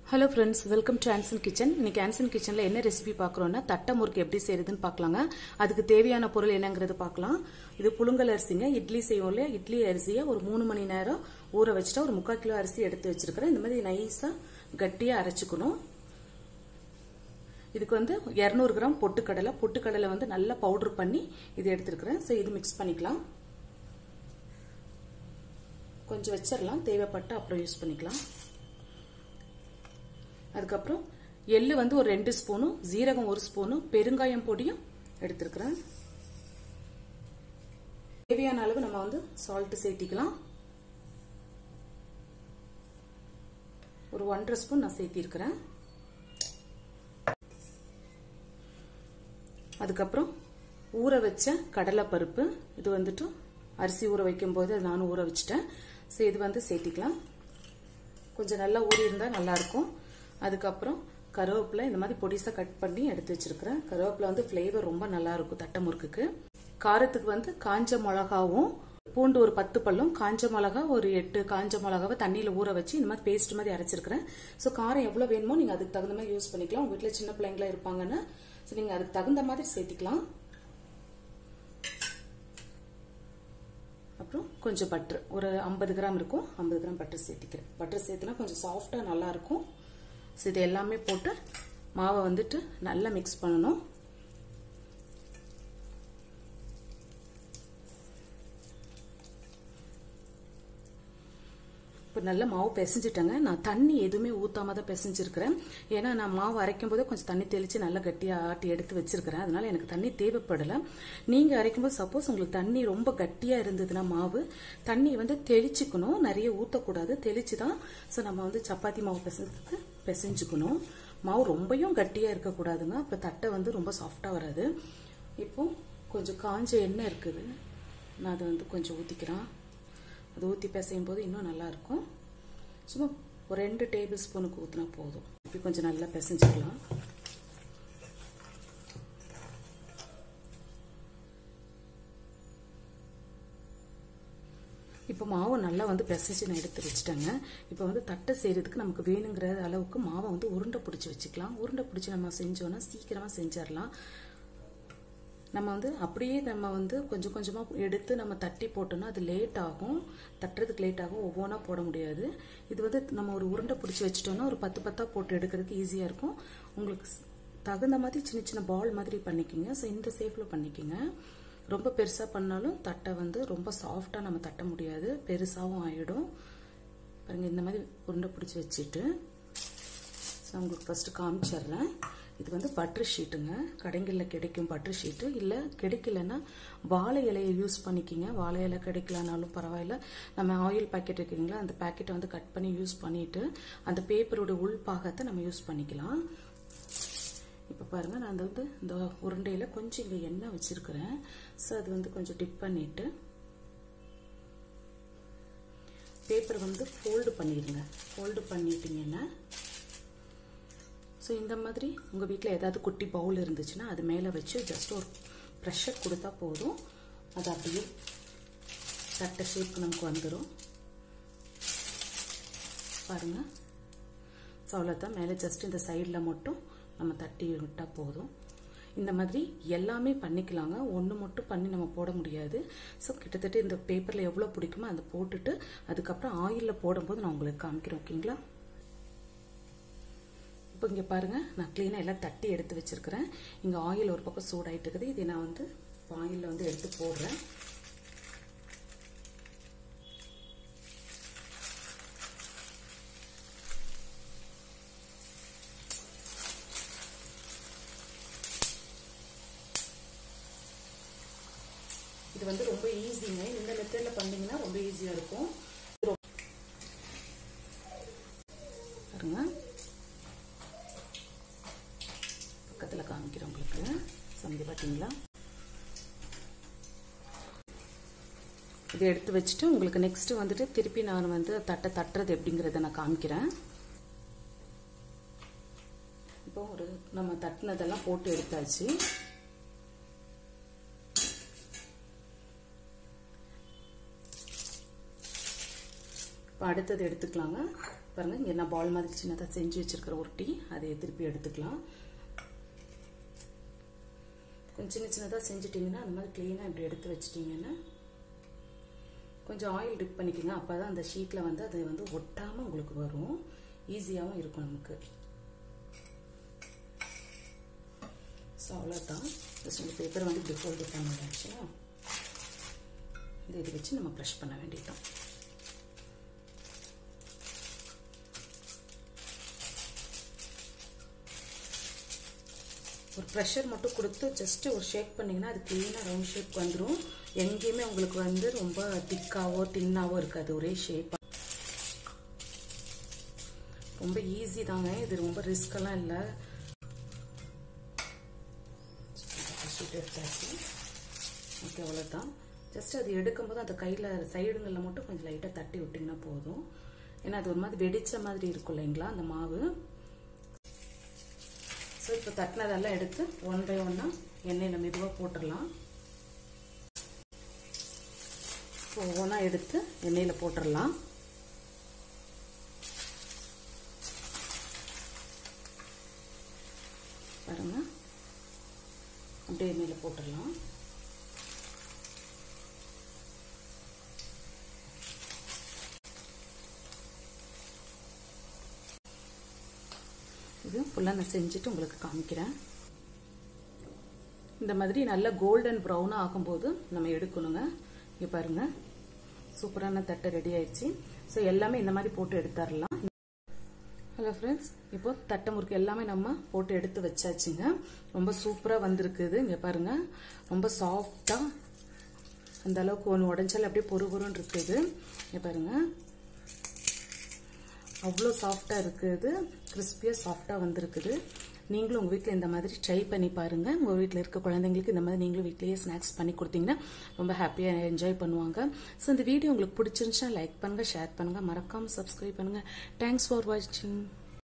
Hello friends, welcome to Anson Kitchen. இன்னைக்கு Anson Kitchenல என்ன recipe பார்க்கறோம்னா தட்டை முறுக்கு எப்படி செய்யறதுன்னு பார்க்கலாங்க. அதுக்கு தேவையான பொருள் என்னங்கறது பார்க்கலாம். இது புழுங்கல் அரிசிங்க. இட்லி செய்வோம்ல, இட்லி அரிசியை ஒரு 3 மணி நேரம் ஊற வச்சிட்டா ஒரு 3/4 கிலோ அரிசி எடுத்து வச்சிருக்கேன். இந்த மாதிரி நைஸா கட்டியா அரைச்சுக்கணும். இதுக்கு வந்து 200 கிராம் பொட்டுக்கடலை வந்து நல்லா பவுடர் பண்ணி இது எடுத்துக்கிறேன். சோ இது மிக்ஸ் பண்ணிக்கலாம். கொஞ்சம் வச்சிரலாம், தேவைப்பட்ட அப்புறம் யூஸ் பண்ணிக்கலாம். அதுக்கப்புறம் எள்ளு வந்து ஒரு 2 ஸ்பூன், ஜீரகம் 1 ஸ்பூன், பெருங்காயம் பொடியும் எடுத்துக்கிறேன். தேவையான அளவு நம்ம வந்து சால்ட் சேர்த்திக்கலாம். ஒரு 1.5 ஸ்பூன் நான் சேர்த்தி இருக்கிறேன். அதுக்கப்புறம் ஊற வச்ச கடலை பருப்பு, இது வந்துட்டு அரிசி ஊற வைக்கும் போது நானும் ஊற வச்சிட்டேன். சோ இது வந்து சேர்த்திக்கலாம். கொஞ்சம் நல்லா ஊறி இருந்தா நல்லா இருக்கும். அதுக்கப்புறம் கருவேப்பிலை இந்த மாதிரி பொடிசா கட் பண்ணி எடுத்து வச்சிருக்கிறேன். கருவேப்பிலை வந்து ஃப்ளேவர் ரொம்ப நல்லா இருக்கும் தட்டை முறுக்குக்கு. காரத்துக்கு வந்து காஞ்ச மிளகாவும் பூண்டு ஒரு 10 பல்லும், காஞ்ச மிளகா ஒரு 8 காஞ்ச மிளகாவை தண்ணியில ஊற வச்சு இந்த மாதிரி பேஸ்ட் மாதிரி அரைச்சிருக்கிறேன். ஸோ காரம் எவ்வளவு வேணுமோ நீங்க அதுக்கு தகுந்த மாதிரி யூஸ் பண்ணிக்கலாம். உங்க வீட்டுல சின்ன பிள்ளைங்களா இருப்பாங்கன்னா நீங்க அதுக்கு தகுந்த மாதிரி சேர்த்திக்கலாம். அப்புறம் கொஞ்சம் பட்டர் ஒரு 50 கிராம் இருக்கும், 50 கிராம் பட்டர் சேர்த்திக்கிறேன். பட்டர் சேர்த்துனா கொஞ்சம் சாஃப்டா நல்லா இருக்கும். இது எல்லாமே போட்டு மாவை வந்துட்டு நல்லா மிக்ஸ் பண்ணணும். இப்போ நல்ல மாவு பிசைஞ்சிட்டேங்க. நான் தண்ணி எதுவுமே ஊத்தாம தான் பிசைஞ்சிருக்கிறேன். ஏன்னா நான் மாவு அரைக்கும் போது கொஞ்சம் தண்ணி தெளிச்சு நல்லா கட்டியா ஆட்டி எடுத்து வச்சிருக்கிறேன். அதனால எனக்கு தண்ணி தேவைப்படல. நீங்க அரைக்கும் போது சப்போஸ் உங்களுக்கு தண்ணி ரொம்ப கட்டியா இருந்ததுன்னா மாவு தண்ணி வந்து தெளிச்சுக்கணும், நிறைய ஊத்தக்கூடாது, தெளிச்சுதான் நம்ம வந்து சப்பாத்தி மாவு பிசைஞ்சுக்கணும். மாவு ரொம்பவும் கட்டியா இருக்கக்கூடாதுங்க, அப்ப தட்டை வந்து ரொம்ப சாஃப்டா வராது. இப்போ கொஞ்சம் காஞ்ச எண்ணெய் இருக்குது, நான் அதை வந்து கொஞ்சம் ஊத்திக்கிறேன். அது ஊற்றி பிசையும் போது இன்னும் நல்லா இருக்கும். சும்மா ஒரு 2 டேபிள் ஸ்பூனுக்கு ஊற்றினா போதும். இப்போ கொஞ்சம் நல்லா பிசைஞ்சிக்கலாம். இப்போ மாவு நல்லா வந்து பிசைச்சு நான் எடுத்து வச்சுட்டேங்க. இப்போ வந்து தட்டை செய்யறதுக்கு நமக்கு வேணுங்கிற அளவுக்கு மாவை வந்து உருண்டை பிடிச்சி வச்சுக்கலாம். உருண்டை பிடிச்சி நம்ம செஞ்சோம்னா சீக்கிரமா செஞ்சிடலாம். நம்ம வந்து அப்படியே நம்ம வந்து கொஞ்சம் கொஞ்சமா எடுத்து நம்ம தட்டி போட்டோம்னா அது லேட் ஆகும், தட்டுறதுக்கு லேட் ஆகும், ஒவ்வொன்றா போட முடியாது. இது வந்து நம்ம ஒரு உருண்டை பிடிச்சி வச்சுட்டோம்னா ஒரு 10 10 போட்டு எடுக்கிறதுக்கு ஈஸியா இருக்கும். உங்களுக்கு தகுந்த மாதிரி சின்ன சின்ன பால் மாதிரி பண்ணிக்கோங்க. ஸோ இந்த ஷேப்ல பண்ணிக்கோங்க. ரொம்ப பெருசா பண்ணாலும் தட்டை வந்து ரொம்ப சாஃப்டா நம்ம தட்ட முடியாது, பெருசாவும் ஆயிடும். பாருங்க, இந்த மாதிரி உருண்டை பிடிச்சி வச்சுட்டு உங்களுக்கு ஃபர்ஸ்ட் காமிச்சிடுறேன். இது வந்து பட்டர் ஷீட்டுங்க, கடைகளில் கிடைக்கும் பட்டர் ஷீட்டு. இல்லை கிடைக்கலன்னா வாழை இலையை யூஸ் பண்ணிக்கிங்க. வாழை இலை கிடைக்கலனாலும் பரவாயில்ல. நம்ம ஆயில் பாக்கெட் இருக்குங்களா, அந்த பாக்கெட்டை வந்து கட் பண்ணி யூஸ் பண்ணிட்டு அந்த பேப்பரோட உள் பாகத்தை நம்ம யூஸ் பண்ணிக்கலாம். இப்போ பாருங்க, நான் வந்து இந்த உருண்டையில கொஞ்சம் இங்கே எண்ணெய் வச்சிருக்கிறேன். ஸோ அது வந்து கொஞ்சம் டிப் பண்ணிட்டு பேப்பர் வந்து ஃபோல்டு பண்ணிடுங்க. ஃபோல்டு பண்ணிட்டீங்கன்னா ஸோ இந்த மாதிரி உங்கள் வீட்டில் ஏதாவது குட்டி பவுல் இருந்துச்சுன்னா அது மேலே வச்சு ஜஸ்ட் ஒரு ப்ரெஷர் கொடுத்தா போதும். அது அப்படியே தட்டை ஷேப் நமக்கு வந்துடும். பாருங்க, ஸோ அவ்வளோதான். மேலே ஜஸ்ட் இந்த சைடில் மட்டும் நம்ம தட்டி விட்டால் போதும். இந்த மாதிரி எல்லாமே பண்ணிக்கலாங்க, ஒன்று மட்டும் பண்ணி நம்ம போட முடியாது. ஸோ கிட்டத்தட்ட இந்த பேப்பரில் எவ்வளோ பிடிக்குமோ அதை போட்டுட்டு அதுக்கப்புறம் ஆயிலில் போடும்போது நான் உங்களுக்கு காமிக்கிறேன். ஓகேங்களா? இப்போ இங்கே பாருங்க, நான் கிளீனாக எல்லாம் தட்டி எடுத்து வச்சிருக்கிறேன். இங்கே ஆயில் ஒரு பக்கம் சூடாயிட்டு இருக்குது. இதை நான் வந்து ஆயிலில் வந்து எடுத்து போடுறேன். இது வந்து ரொம்ப ஈஸிங்க. இந்த மெத்தட்ல பண்ணீங்கன்னா ரொம்ப ஈஸியா இருக்கும். பாருங்க, பக்கத்துல காமிக்கிறேன் உங்களுக்கு. சந்தி பாத்தீங்களா? இதை எடுத்து வச்சுட்டு உங்களுக்கு நெக்ஸ்ட் வந்துட்டு திருப்பி நான் வந்து தட்டை தட்டுறது எப்படிங்கறத நான் காமிக்கிறேன். இப்போ ஒரு நம்ம தட்டினதெல்லாம் போட்டு எடுத்தாச்சு. இப்போ அடுத்தது எடுத்துக்கலாங்க. பாருங்க, இங்கே நான் பால் மாதிரி சின்னதாக செஞ்சு வச்சிருக்கிற உருட்டி அதை திருப்பி எடுத்துக்கலாம். கொஞ்சம் சின்ன சின்னதாக செஞ்சுட்டிங்கன்னா அந்த மாதிரி க்ளீனாக இப்படி எடுத்து வச்சிட்டிங்கன்னா கொஞ்சம் ஆயில் டிப் பண்ணிக்கோங்க. அப்போ தான் அந்த ஷீட்டில் வந்து அது வந்து ஒட்டாமல் உங்களுக்கு வரும், ஈஸியாகவும் இருக்கும் நமக்கு. ஸோ அவ்வளோதான். ஜஸ்ட் இந்த பேப்பரை வந்து இப்படி ஃபோல்டு பண்ணிடுச்சுன்னா இது வச்சு நம்ம ப்ரெஷ் பண்ண வேண்டியதான். ஒரு ப்ரெஷர் மட்டும் கொடுத்து ஜஸ்ட் ஒரு ஷேக் பண்ணிங்கன்னா அது க்ளீனாக ரவுண்ட் ஷேப் வந்துடும். எங்கேயுமே உங்களுக்கு வந்து ரொம்ப திக்காவோ தின்னாவோ இருக்காது, ஒரே ஷேப். ரொம்ப ஈஸி தாங்க இது, ரொம்ப ரிஸ்கெல்லாம் இல்லை. எடுத்தாச்சு. ஓகே, அவ்வளோதான். ஜஸ்ட் அது எடுக்கும்போது அந்த கையில் சைடுங்களில் மட்டும் கொஞ்சம் லைட்டாக தட்டி விட்டிங்கன்னா போதும். ஏன்னா அது ஒரு மாதிரி வெடிச்ச மாதிரி இருக்கும் இல்லைங்களா அந்த மாவு. ஸோ இப்போ தட்டினதெல்லாம் எடுத்து ஒன் பை ஒன்னாக எண்ணெயில் மெதுவாக போட்டுடலாம். இப்போ ஒவ்வொன்றா எடுத்து எண்ணெயில் போட்டுடலாம். பாருங்க, அப்படியே எண்ணெயில் போட்டுடலாம். இது ஃபுல்லாக நான் செஞ்சுட்டு உங்களுக்கு காமிக்கிறேன். இந்த மாதிரி நல்லா கோல்டன் ப்ரௌனாக ஆகும்போது நம்ம எடுக்கணுங்க. இங்கே பாருங்கள், சூப்பரான தட்டை ரெடி ஆயிடுச்சு. ஸோ எல்லாமே இந்த மாதிரி போட்டு எடுத்துடலாம். ஹலோ ஃப்ரெண்ட்ஸ், இப்போ தட்டை முறுக்கு எல்லாமே நம்ம போட்டு எடுத்து வச்சாச்சுங்க. ரொம்ப சூப்பராக வந்திருக்குது. இங்கே பாருங்கள், ரொம்ப சாஃப்டாக, அந்த அளவுக்கு ஒன்று உடஞ்சால் அப்படியே பொறுன்னு இருக்குது. இங்கே பாருங்கள், அவ்வளோ சாஃப்டாக இருக்குது, கிறிஸ்பியாக சாஃப்டாக வந்திருக்குது. நீங்களும் உங்கள் வீட்டில் இந்த மாதிரி ட்ரை பண்ணி பாருங்கள். உங்கள் வீட்டில் இருக்க குழந்தைங்களுக்கு இந்த மாதிரி நீங்களும் வீட்டிலேயே ஸ்நாக்ஸ் பண்ணி கொடுத்தீங்கன்னா ரொம்ப ஹாப்பியாக என்ஜாய் பண்ணுவாங்க. ஸோ இந்த வீடியோ உங்களுக்கு பிடிச்சிருந்துச்சுன்னா லைக் பண்ணுங்கள், ஷேர் பண்ணுங்கள், மறக்காமல் சப்ஸ்கிரைப் பண்ணுங்கள். தேங்க்ஸ் ஃபார் வாட்சிங்.